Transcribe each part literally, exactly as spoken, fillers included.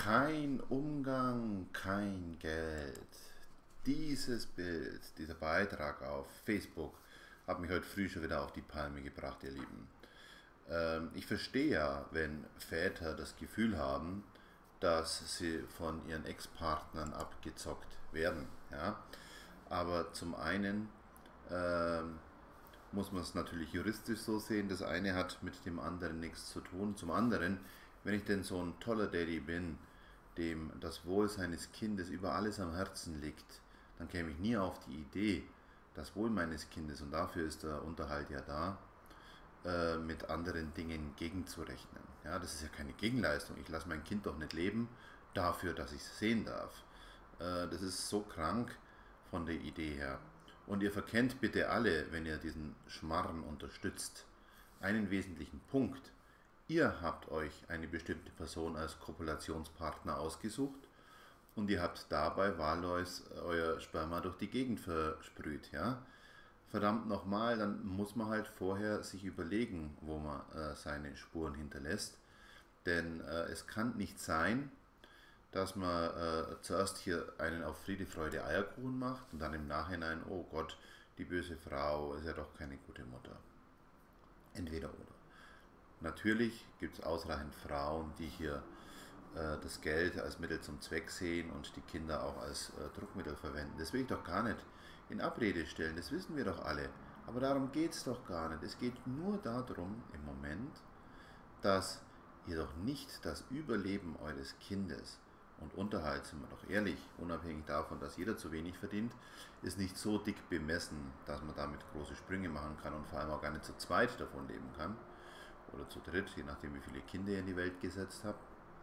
Kein Umgang, kein Geld. Dieses Bild, dieser Beitrag auf Facebook hat mich heute früh schon wieder auf die Palme gebracht, ihr Lieben. Ähm, ich verstehe ja, wenn Väter das Gefühl haben, dass sie von ihren Ex-Partnern abgezockt werden. Ja? Aber zum einen ähm, muss man es natürlich juristisch so sehen, das eine hat mit dem anderen nichts zu tun. Zum anderen, wenn ich denn so ein toller Daddy bin, dem das Wohl seines Kindes über alles am Herzen liegt, dann käme ich nie auf die Idee, das Wohl meines Kindes, und dafür ist der Unterhalt ja da, äh, mit anderen Dingen gegenzurechnen. Ja, das ist ja keine Gegenleistung. Ich lasse mein Kind doch nicht leben dafür, dass ich es sehen darf. Äh, das ist so krank von der Idee her. Und ihr verkennt bitte alle, wenn ihr diesen Schmarren unterstützt, einen wesentlichen Punkt. Ihr habt euch eine bestimmte Person als Kopulationspartner ausgesucht und ihr habt dabei wahllos euer Sperma durch die Gegend versprüht. Ja? Verdammt nochmal, dann muss man halt vorher sich überlegen, wo man äh, seine Spuren hinterlässt. Denn äh, es kann nicht sein, dass man äh, zuerst hier einen auf Friede, Freude, Eierkuchen macht und dann im Nachhinein, oh Gott, die böse Frau ist ja doch keine gute Mutter. Entweder oder. Natürlich gibt es ausreichend Frauen, die hier äh, das Geld als Mittel zum Zweck sehen und die Kinder auch als äh, Druckmittel verwenden. Das will ich doch gar nicht in Abrede stellen, das wissen wir doch alle. Aber darum geht es doch gar nicht. Es geht nur darum im Moment, dass ihr doch nicht das Überleben eures Kindes, und Unterhalt, sind wir doch ehrlich, unabhängig davon, dass jeder zu wenig verdient, ist nicht so dick bemessen, dass man damit große Sprünge machen kann und vor allem auch gar nicht zu zweit davon leben kann. Oder zu dritt, je nachdem wie viele Kinder ihr in die Welt gesetzt habt.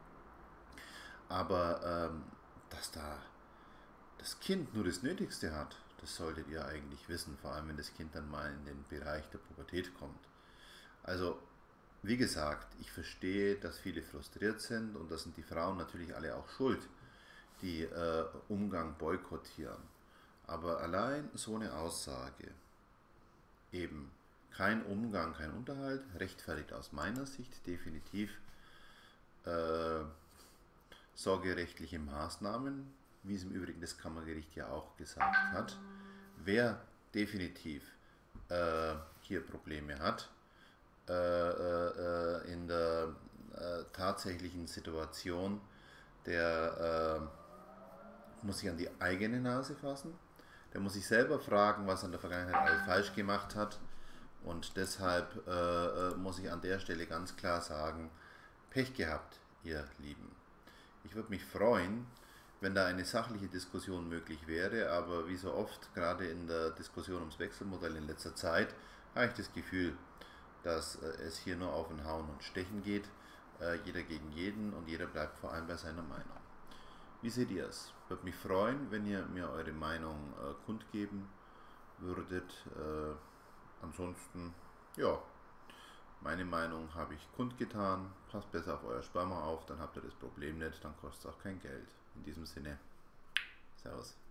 Aber ähm, dass da das Kind nur das Nötigste hat, das solltet ihr eigentlich wissen, vor allem wenn das Kind dann mal in den Bereich der Pubertät kommt. Also, wie gesagt, ich verstehe, dass viele frustriert sind und da sind die Frauen natürlich alle auch schuld, die äh, Umgang boykottieren. Aber allein so eine Aussage, eben kein Umgang, kein Unterhalt, rechtfertigt aus meiner Sicht definitiv äh, sorgerechtliche Maßnahmen, wie es im Übrigen das Kammergericht ja auch gesagt hat. Wer definitiv äh, hier Probleme hat, äh, äh, in der äh, tatsächlichen Situation, der äh, muss sich an die eigene Nase fassen, der muss sich selber fragen, was er in der Vergangenheit alles falsch gemacht hat. Und deshalb äh, muss ich an der Stelle ganz klar sagen, Pech gehabt, ihr Lieben. Ich würde mich freuen, wenn da eine sachliche Diskussion möglich wäre, aber wie so oft, gerade in der Diskussion ums Wechselmodell in letzter Zeit, habe ich das Gefühl, dass äh, es hier nur auf ein Hauen und Stechen geht, äh, jeder gegen jeden und jeder bleibt vor allem bei seiner Meinung. Wie seht ihr es? Würde mich freuen, wenn ihr mir eure Meinung äh, kundgeben würdet. Äh, Ansonsten, ja, meine Meinung habe ich kundgetan. Passt besser auf euer Sperma auf, dann habt ihr das Problem nicht, dann kostet es auch kein Geld. In diesem Sinne, Servus.